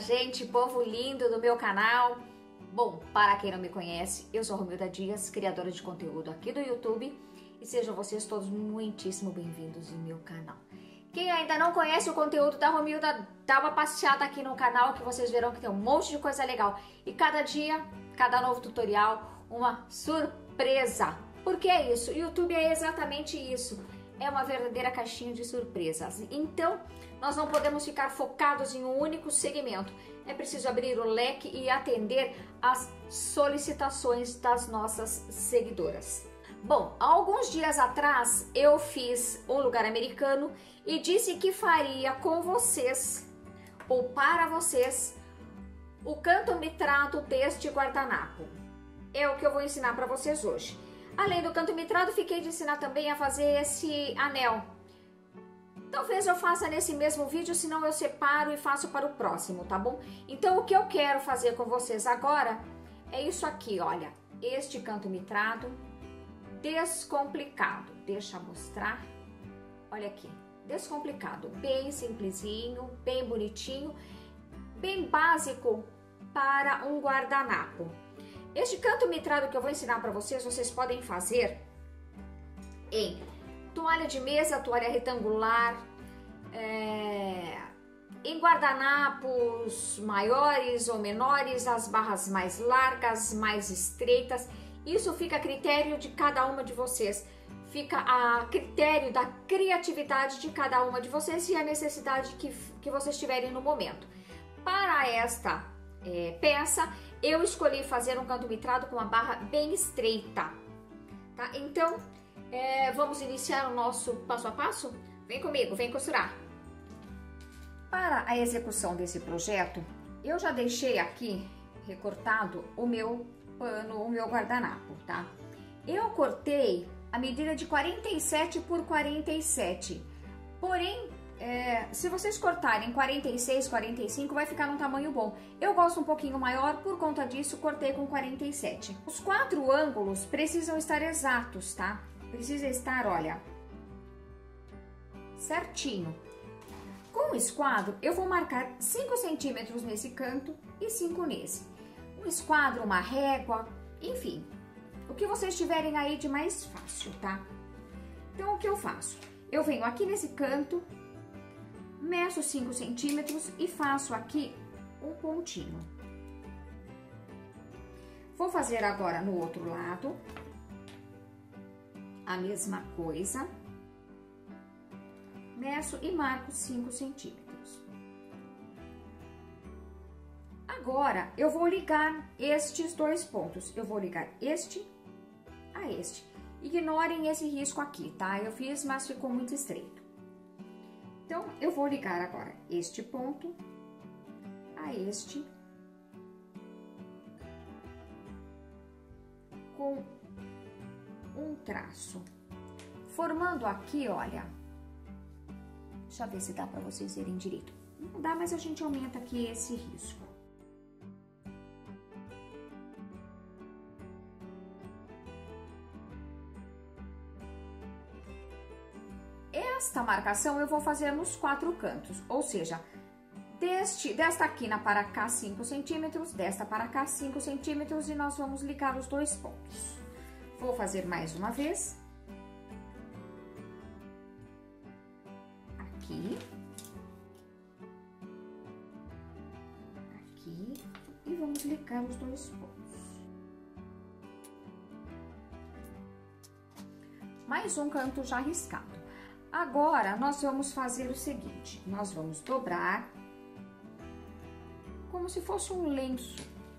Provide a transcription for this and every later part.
gente, povo lindo do meu canal. Bom, para quem não me conhece, eu sou Romilda Dias, criadora de conteúdo aqui do YouTube, e sejam vocês todos muitíssimo bem-vindos no meu canal. Quem ainda não conhece o conteúdo da Romilda, dá uma passeada aqui no canal que vocês verão que tem um monte de coisa legal. E cada dia, cada novo tutorial, uma surpresa. Por que é isso? O YouTube é exatamente isso. É uma verdadeira caixinha de surpresas. Então, nós não podemos ficar focados em um único segmento. É preciso abrir o leque e atender às solicitações das nossas seguidoras. Bom, há alguns dias atrás eu fiz um lugar americano e disse que faria com vocês, ou para vocês, o canto mitrado deste guardanapo. É o que eu vou ensinar para vocês hoje. Além do canto mitrado, fiquei de ensinar também a fazer esse anel. Talvez eu faça nesse mesmo vídeo, senão eu separo e faço para o próximo, tá bom? Então o que eu quero fazer com vocês agora é isso aqui, olha. Este canto mitrado descomplicado. Deixa eu mostrar. Olha aqui, descomplicado. Bem simplesinho, bem bonitinho, bem básico para um guardanapo. Este canto mitrado que eu vou ensinar para vocês, vocês podem fazer em toalha de mesa, toalha retangular, em guardanapos maiores ou menores, as barras mais largas, mais estreitas. Isso fica a critério de cada uma de vocês. Fica a critério da criatividade de cada uma de vocês e a necessidade que vocês tiverem no momento. Para esta peça, eu escolhi fazer um canto mitrado com uma barra bem estreita, tá? Então, vamos iniciar o nosso passo a passo? Vem comigo, vem costurar. Para a execução desse projeto, eu já deixei aqui recortado o meu pano, o meu guardanapo, tá? Eu cortei a medida de 47 por 47, porém, se vocês cortarem 46, 45, vai ficar num tamanho bom. Eu gosto um pouquinho maior, por conta disso, cortei com 47. Os 4 ângulos precisam estar exatos, tá? Precisa estar, olha, certinho. Com o esquadro, eu vou marcar 5 centímetros nesse canto e 5 nesse. Um esquadro, uma régua, enfim, o que vocês tiverem aí de mais fácil, tá? Então, o que eu faço? Eu venho aqui nesse canto, meço 5 centímetros e faço aqui um pontinho. Vou fazer agora no outro lado a mesma coisa. Meço e marco 5 centímetros. Agora, eu vou ligar estes 2 pontos. Eu vou ligar este a este. Ignorem esse risco aqui, tá? Eu fiz, mas ficou muito estreito. Então, eu vou ligar agora este ponto a este com um traço, formando aqui, olha, deixa eu ver se dá para vocês verem direito. Não dá, mas a gente aumenta aqui esse risco. Esta marcação eu vou fazer nos 4 cantos, ou seja, desta quina para cá 5 centímetros, desta para cá 5 centímetros e nós vamos ligar os 2 pontos. Vou fazer mais uma vez. Aqui. Aqui. E vamos ligar os 2 pontos. Mais um canto já riscado. Agora, nós vamos fazer o seguinte, nós vamos dobrar como se fosse um lenço.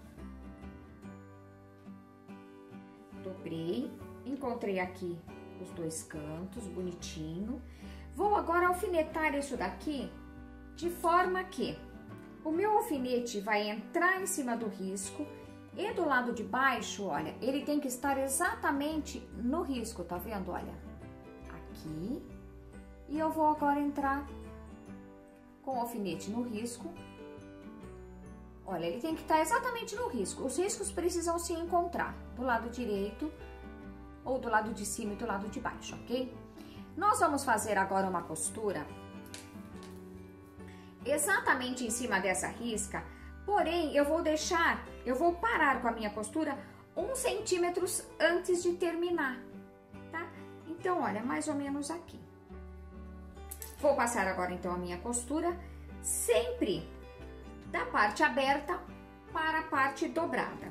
Dobrei, encontrei aqui os 2 cantos, bonitinho. Vou agora alfinetar isso daqui de forma que o meu alfinete vai entrar em cima do risco e do lado de baixo, olha, ele tem que estar exatamente no risco, tá vendo? Olha, aqui. E eu vou agora entrar com o alfinete no risco. Olha, ele tem que estar exatamente no risco. Os riscos precisam se encontrar do lado direito, ou do lado de cima e do lado de baixo, ok? Nós vamos fazer agora uma costura exatamente em cima dessa risca, Porém, eu vou parar com a minha costura 1 centímetro antes de terminar, tá? Então, olha, mais ou menos aqui. Vou passar agora, então, a minha costura sempre da parte aberta para a parte dobrada.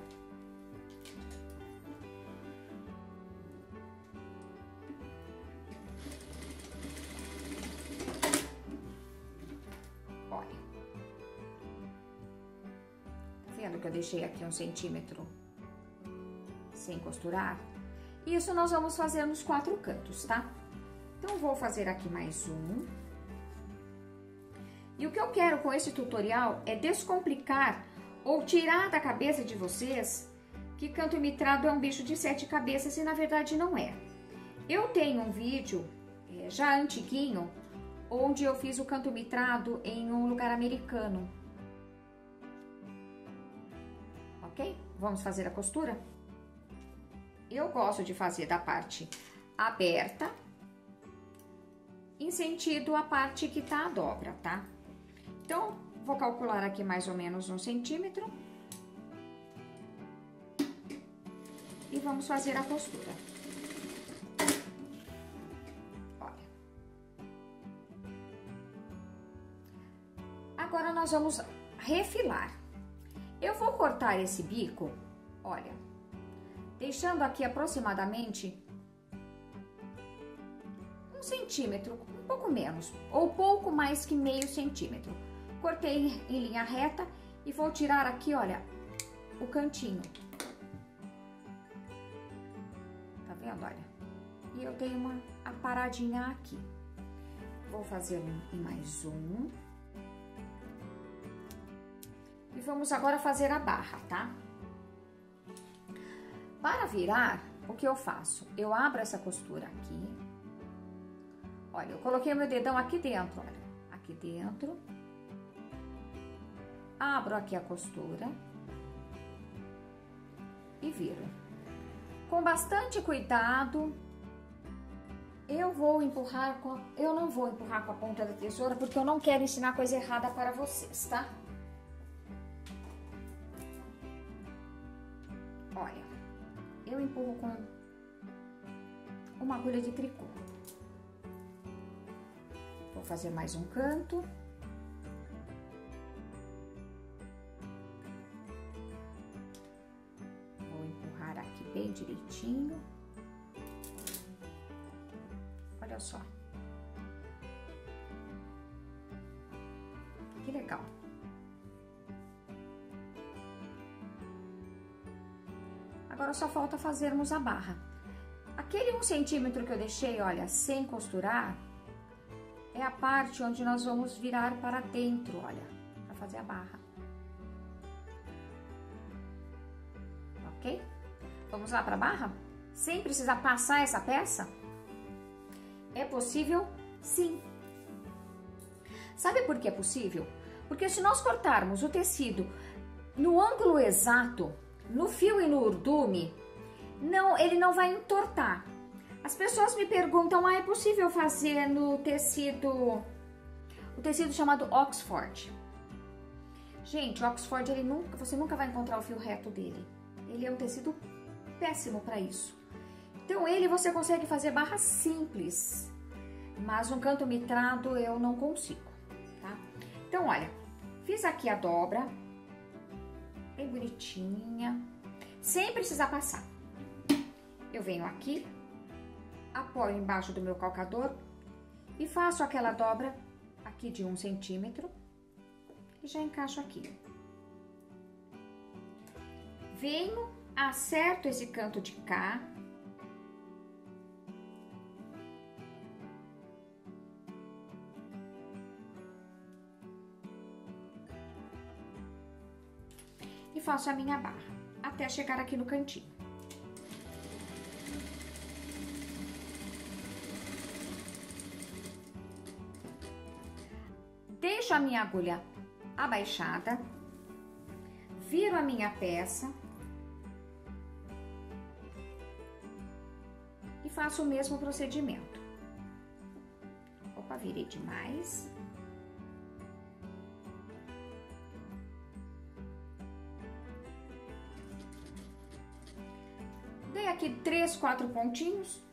Olha. Tá vendo que eu deixei aqui 1 centímetro sem costurar? Isso nós vamos fazer nos 4 cantos, tá? Então, vou fazer aqui mais um. E o que eu quero com esse tutorial é descomplicar ou tirar da cabeça de vocês que canto mitrado é um bicho de 7 cabeças e na verdade não é. Eu tenho um vídeo já antiguinho onde eu fiz o canto mitrado em um lugar americano. Ok? Vamos fazer a costura? Eu gosto de fazer da parte aberta em sentido a parte que tá a dobra, tá? Então, vou calcular aqui mais ou menos 1 centímetro. E vamos fazer a costura. Olha. Agora, nós vamos refilar. Eu vou cortar esse bico, olha, deixando aqui aproximadamente 1 centímetro, um pouco menos, ou pouco mais que meio centímetro. Cortei em linha reta e vou tirar aqui, olha, o cantinho. Tá vendo, olha? E eu tenho uma paradinha aqui. Vou fazer em mais um. E vamos agora fazer a barra, tá? Para virar, o que eu faço? Eu abro essa costura aqui. Olha, eu coloquei o meu dedão aqui dentro, olha. Aqui dentro. Abro aqui a costura. E viro. Com bastante cuidado. Eu não vou empurrar com a ponta da tesoura, porque eu não quero ensinar coisa errada para vocês, tá? Olha, eu empurro com uma agulha de tricô. Vou fazer mais um canto. Vou empurrar aqui bem direitinho. Olha só. Que legal. Agora só falta fazermos a barra. Aquele 1 centímetro que eu deixei, olha, sem costurar, é a parte onde nós vamos virar para dentro, olha, para fazer a barra. Ok? Vamos lá para a barra? Sem precisar passar essa peça? É possível? Sim. Sabe por que é possível? Porque se nós cortarmos o tecido no ângulo exato, no fio e no urdume, ele não vai entortar. As pessoas me perguntam, é possível fazer no tecido, o tecido chamado Oxford? Gente, o Oxford, você nunca vai encontrar o fio reto dele. Ele é um tecido péssimo para isso. Então, você consegue fazer barra simples, mas um canto mitrado eu não consigo, tá? Então, olha, fiz aqui a dobra, bem bonitinha, sem precisar passar. Eu venho aqui, apoio embaixo do meu calcador e faço aquela dobra aqui de 1 centímetro e já encaixo aqui. Venho, acerto esse canto de cá. E faço a minha barra, até chegar aqui no cantinho. Deixo a minha agulha abaixada, viro a minha peça e faço o mesmo procedimento. Opa, virei demais. dei aqui 3, 4 pontinhos.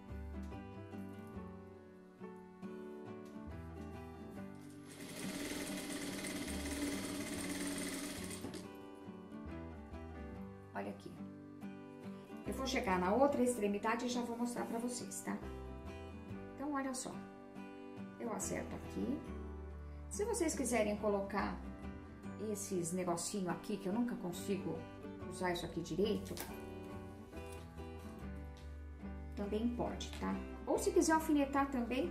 Olha aqui. Eu vou chegar na outra extremidade e já vou mostrar pra vocês, tá? Então, olha só. Eu acerto aqui. Se vocês quiserem colocar esses negocinho aqui, que eu nunca consigo usar isso aqui direito, também pode, tá? Ou se quiser alfinetar também.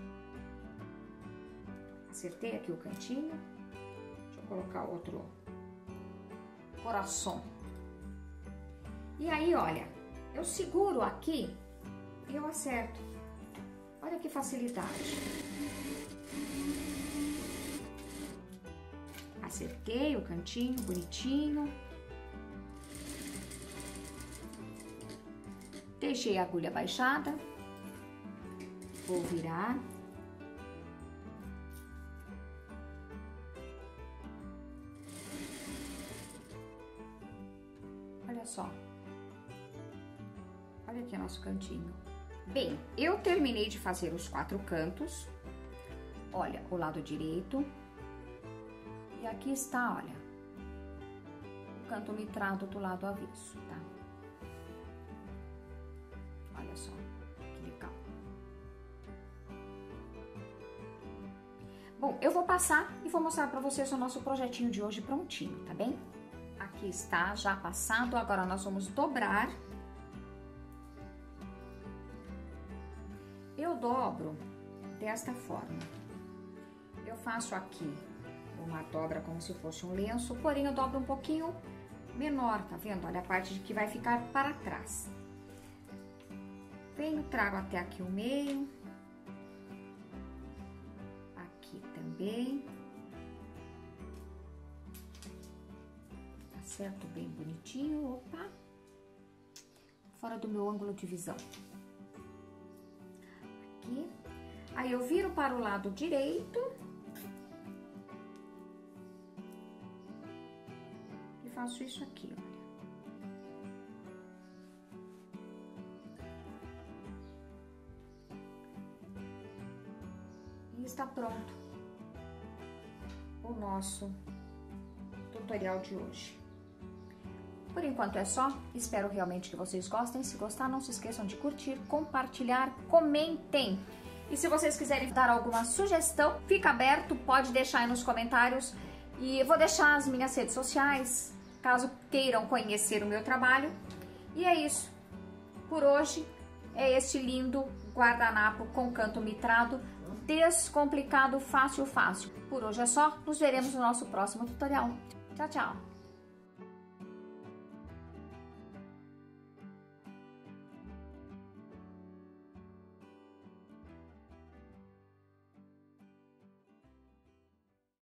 Acertei aqui o cantinho. Deixa eu colocar outro coração. E aí, olha, eu seguro aqui e eu acerto. Olha que facilidade. Acertei o cantinho, bonitinho. Deixei a agulha baixada. Vou virar. Olha só. Olha aqui o nosso cantinho. Bem, eu terminei de fazer os 4 cantos. Olha, o lado direito. E aqui está, olha, o canto mitrado do lado avesso, tá? Olha só, que legal. Bom, eu vou passar e vou mostrar pra vocês o nosso projetinho de hoje prontinho, tá bem? Aqui está, já passado. Agora nós vamos dobrar. Eu dobro desta forma. Eu faço aqui uma dobra como se fosse um lenço, porém eu dobro um pouquinho menor, tá vendo? Olha a parte que vai ficar para trás. Venho, trago até aqui o meio. Aqui também. Acerto bem bonitinho, opa. Fora do meu ângulo de visão. Aqui. Aí eu viro para o lado direito. E faço isso aqui, olha. E está pronto o nosso tutorial de hoje. Por enquanto é só, espero realmente que vocês gostem. Se gostar, não se esqueçam de curtir, compartilhar, comentem. E se vocês quiserem dar alguma sugestão, fica aberto, pode deixar aí nos comentários. E eu vou deixar as minhas redes sociais, caso queiram conhecer o meu trabalho. E é isso. Por hoje, é este lindo guardanapo com canto mitrado, descomplicado, fácil, fácil. Por hoje é só, nos veremos no nosso próximo tutorial. Tchau, tchau!